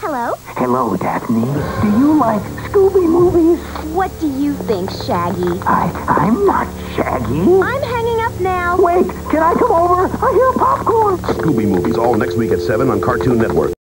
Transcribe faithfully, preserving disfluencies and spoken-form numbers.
Hello? Hello, Daphne. Do you like Scooby movies? What do you think, Shaggy? I, I'm not Shaggy. I'm hanging up now. Wait, can I come over? I hear popcorn. Scooby Movies, all next week at seven on Cartoon Network.